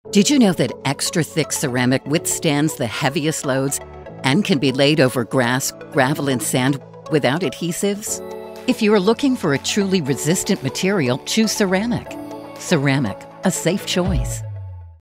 Did you know that extra thick ceramic withstands the heaviest loads and can be laid over grass, gravel, and sand without adhesives? If you are looking for a truly resistant material, choose ceramic. Ceramic, a safe choice.